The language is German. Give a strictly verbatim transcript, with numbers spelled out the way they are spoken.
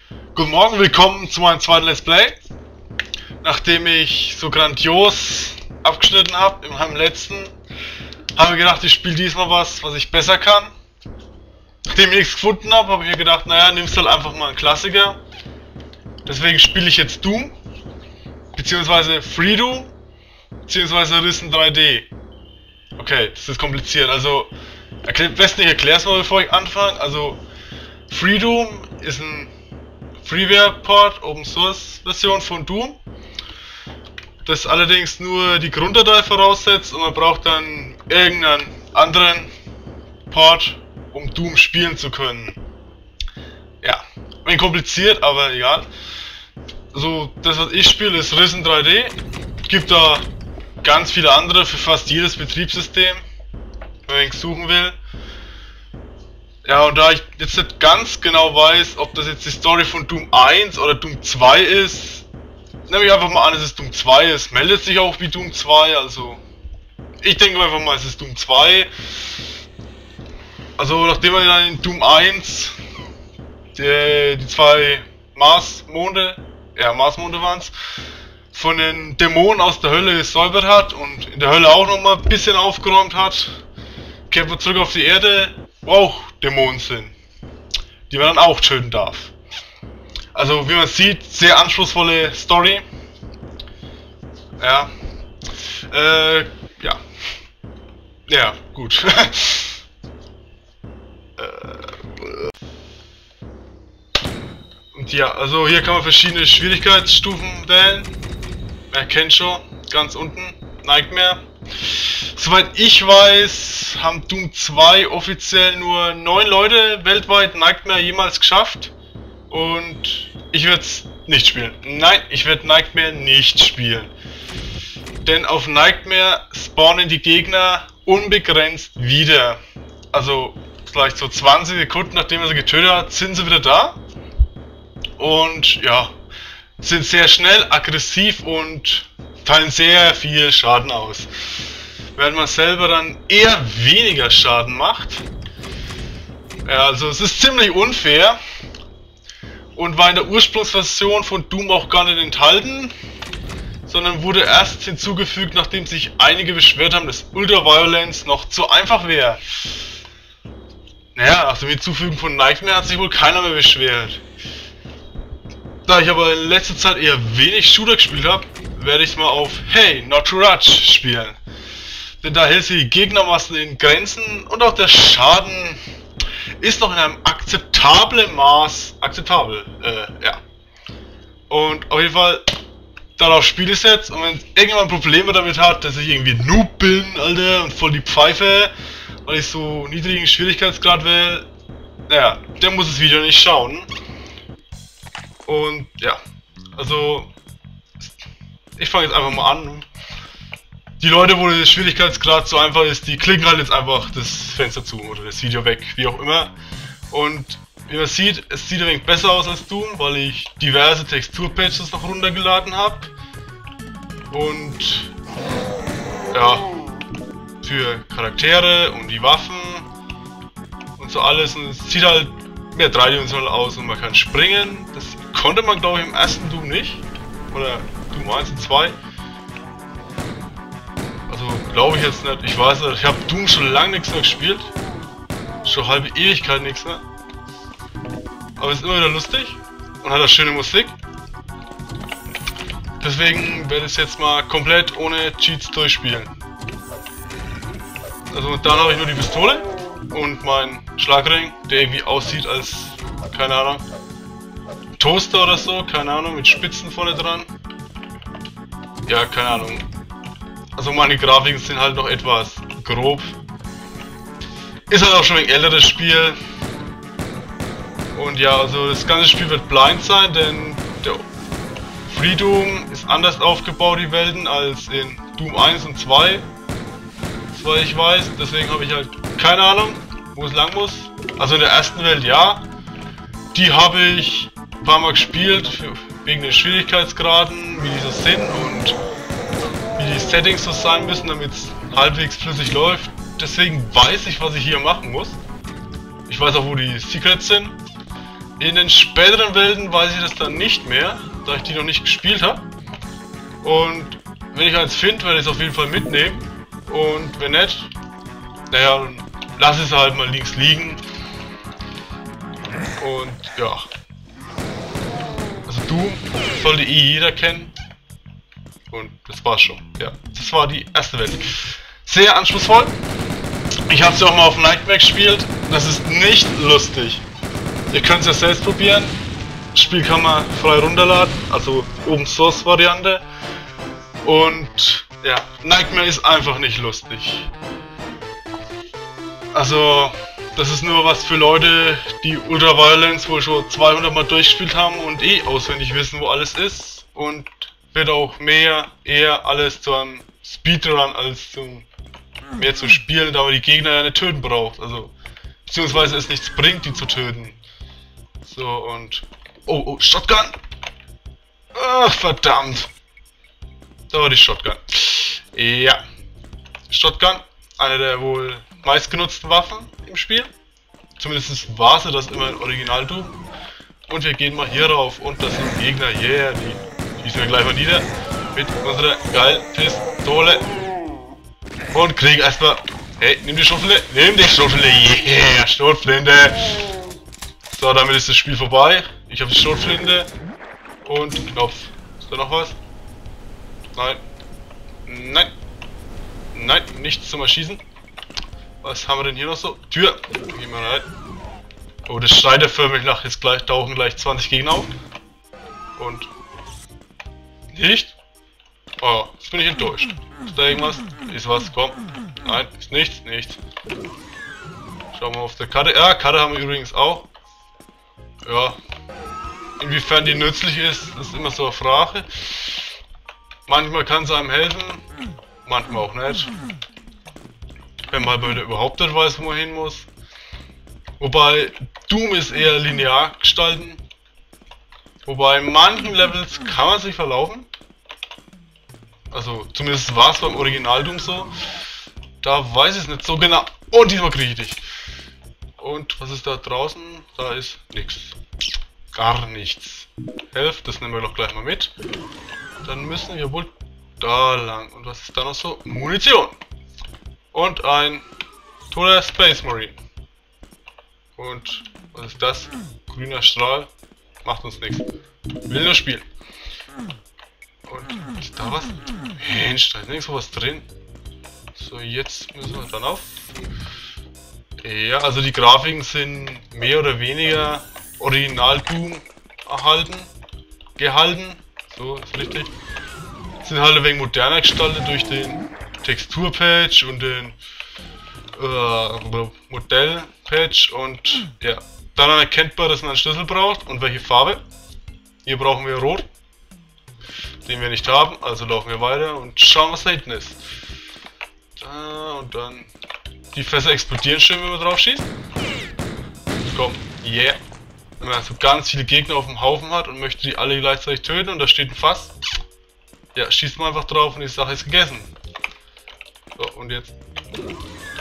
Guten Morgen, willkommen zu meinem zweiten Let's Play. Nachdem ich so grandios abgeschnitten habe in meinem letzten, habe ich gedacht, ich spiele diesmal was, was ich besser kann. Nachdem ich nichts gefunden habe, habe ich mir gedacht, naja, nimmst halt einfach mal einen Klassiker. Deswegen spiele ich jetzt Doom, beziehungsweise Free Doom, beziehungsweise Risen drei D. Okay, das ist kompliziert, also am besten ich erkläre es mal, bevor ich anfange. Also Free Doom ist ein Freeware-Port, Open Source Version von Doom, das allerdings nur die Grunddatei voraussetzt und man braucht dann irgendeinen anderen Port, um Doom spielen zu können. Ja, ein bisschen kompliziert, aber egal. So, das was ich spiele ist Risen drei D, gibt da ganz viele andere für fast jedes Betriebssystem, wenn ich suchen will. Ja, und da ich jetzt nicht ganz genau weiß, ob das jetzt die Story von Doom eins oder Doom zwei ist, nehme ich einfach mal an, dass es Doom zwei ist. Meldet sich auch wie Doom zwei, also ich denke einfach mal, es ist Doom zwei. Also nachdem wir dann in Doom eins die, die zwei Mars-Monde, ja Mars-Monde waren es, von den Dämonen aus der Hölle gesäubert hat und in der Hölle auch nochmal ein bisschen aufgeräumt hat, kehrt man zurück auf die Erde, wo auch Dämonen sind, die man dann auch töten darf. Also wie man sieht, sehr anspruchsvolle Story. Ja. Äh, ja. Ja, gut. Und ja, also hier kann man verschiedene Schwierigkeitsstufen wählen. Wer kennt schon, ganz unten, Nightmare. Soweit ich weiß, haben Doom zwei offiziell nur neun Leute weltweit Nightmare jemals geschafft. Und ich werde es nicht spielen. Nein, ich werde Nightmare nicht spielen. Denn auf Nightmare spawnen die Gegner unbegrenzt wieder. Also vielleicht so zwanzig Sekunden nachdem er sie getötet hat, sind sie wieder da. Und ja, sind sehr schnell, aggressiv und teilen sehr viel Schaden aus. Während man selber dann eher weniger Schaden macht. Ja, also es ist ziemlich unfair. Und war in der Ursprungsversion von Doom auch gar nicht enthalten. Sondern wurde erst hinzugefügt, nachdem sich einige beschwert haben, dass Ultraviolence noch zu einfach wäre. Naja, nach dem Hinzufügen von Nightmare hat sich wohl keiner mehr beschwert. Da ich aber in letzter Zeit eher wenig Shooter gespielt habe, werde ich mal auf Hey, Not to Rush spielen. Denn da hält sich die Gegnermassen in Grenzen und auch der Schaden ist noch in einem akzeptablen Maß akzeptabel. Äh, ja. Und auf jeden Fall, darauf spiele ich jetzt. Und wenn irgendjemand Probleme damit hat, dass ich irgendwie Noob bin, Alter, und voll die Pfeife, weil ich so niedrigen Schwierigkeitsgrad wähle, naja, der muss das Video nicht schauen. Und ja, also ich fange jetzt einfach mal an. Die Leute, wo der Schwierigkeitsgrad so einfach ist, die klicken halt jetzt einfach das Fenster zu oder das Video weg, wie auch immer. Und wie man sieht, es sieht ein wenig besser aus als Doom, weil ich diverse Texturpatches noch runtergeladen habe. Und ja, für Charaktere und die Waffen und so alles. Und es sieht halt mehr dreidimensional aus und man kann springen. Das konnte man, glaube ich, im ersten Doom nicht. Oder Doom eins und zwei. Also glaube ich jetzt nicht, ich weiß nicht, ich habe Doom schon lange nichts mehr gespielt. Schon halbe Ewigkeit nichts mehr. Aber es ist immer wieder lustig und hat eine schöne Musik. Deswegen werde ich es jetzt mal komplett ohne Cheats durchspielen. Also dann habe ich nur die Pistole und meinen Schlagring, der irgendwie aussieht als, keine Ahnung, Toaster oder so, keine Ahnung, mit Spitzen vorne dran. Ja, keine Ahnung. Also meine Grafiken sind halt noch etwas grob. Ist halt auch schon ein älteres Spiel. Und ja, also das ganze Spiel wird blind sein, denn der Free Doom ist anders aufgebaut, die Welten, als in Doom eins und zwei. Soweit ich weiß. Deswegen habe ich halt keine Ahnung, wo es lang muss. Also in der ersten Welt ja. Die habe ich ein paar Mal gespielt, für, wegen den Schwierigkeitsgraden, wie die so sind und wie die Settings so sein müssen, damit es halbwegs flüssig läuft. Deswegen weiß ich, was ich hier machen muss. Ich weiß auch, wo die Secrets sind. In den späteren Welten weiß ich das dann nicht mehr, da ich die noch nicht gespielt habe. Und wenn ich eins finde, werde ich es auf jeden Fall mitnehmen. Und wenn nicht, naja, dann lass es halt mal links liegen. Und ja. Also Doom sollte eh jeder kennen. Und das war's schon. Ja, das war die erste Welt. Sehr anspruchsvoll. Ich habe es ja auch mal auf Nightmare gespielt. Das ist nicht lustig. Ihr könnt es ja selbst probieren. Das Spiel kann man frei runterladen, also Open Source Variante. Und ja, Nightmare ist einfach nicht lustig. Also, das ist nur was für Leute, die Ultraviolence wohl schon zweihundert Mal durchgespielt haben und eh auswendig wissen, wo alles ist. Und wird auch mehr, eher alles zu einem Speedrun als zum mehr zu spielen, da man die Gegner ja nicht töten braucht. Also, beziehungsweise es nichts bringt, die zu töten. So, und... Oh, oh, Shotgun! Ach, verdammt! Da war die Shotgun. Ja. Shotgun, eine der wohl meistgenutzten Waffen im Spiel. Zumindest war sie das immer in Original Doom. Und wir gehen mal hier rauf. Und das sind Gegner, yeah, die schießen wir gleich mal nieder. Mit unserer geilen Pistole. Und kriegen erstmal... Hey, nimm die Schrotflinte, nimm die Schrotflinte, yeah, Schrotflinte. So, damit ist das Spiel vorbei. Ich habe die Schrotflinte und Knopf. Ist da noch was? Nein. Nein. Nein, nichts zum Erschießen. Was haben wir denn hier noch so? Tür. Gehen wir rein. Oh, das schreit ja förmlich nach. Jetzt gleich tauchen gleich zwanzig Gegner auf. Und... Nicht? Oh, jetzt bin ich enttäuscht. Ist da irgendwas? Ist was? Komm. Nein, ist nichts, nichts. Schauen wir auf der Karte. Ja, Karte haben wir übrigens auch. Ja. Inwiefern die nützlich ist, ist immer so eine Frage. Manchmal kann es einem helfen, manchmal auch nicht. Wenn man mal überhaupt nicht weiß, wo man hin muss. Wobei Doom ist eher linear gestalten. Wobei in manchen Levels kann man sich verlaufen. Also zumindest war es beim Original Doom so. Da weiß ich es nicht so genau. Und diesmal kriege ich dich. Und was ist da draußen? Da ist nichts. Gar nichts. Helf, das nehmen wir doch gleich mal mit. Dann müssen wir wohl da lang. Und was ist da noch so? Munition. Und ein toller Space Marine. Und was ist das? Grüner Strahl. Macht uns nichts. Will nur spielen. Und ist da was? Mensch, da ist nirgendwo was drin. So, jetzt müssen wir dann auf. Ja, also die Grafiken sind mehr oder weniger Original Doom erhalten. Gehalten. So, ist richtig. Sind halt ein wenig moderner gestaltet durch den Texturpatch und den äh, Modellpatch und ja. Daran erkennt man, dass man einen Schlüssel braucht und welche Farbe. Hier brauchen wir Rot, den wir nicht haben, also laufen wir weiter und schauen, was da hinten ist. Da und dann die Fässer explodieren schön, wenn man drauf schießt. Komm, yeah. Wenn man so ganz viele Gegner auf dem Haufen hat und möchte die alle gleichzeitig töten und da steht ein Fass. Ja, schießt man einfach drauf und die Sache ist gegessen. So, und jetzt